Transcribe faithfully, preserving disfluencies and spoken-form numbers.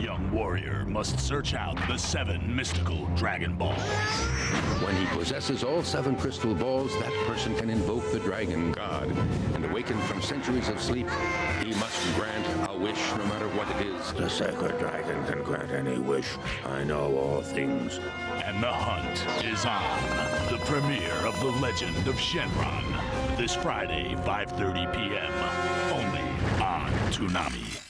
young warrior must search out the seven mystical Dragon Balls. When he possesses all seven crystal balls, that person can invoke the Dragon God. And awakened from centuries of sleep, he must grant a wish no matter what it is. The sacred dragon can grant any wish. I know all things. And the hunt is on. The premiere of The Legend of Shenron. This Friday, five thirty p m Only on Toonami.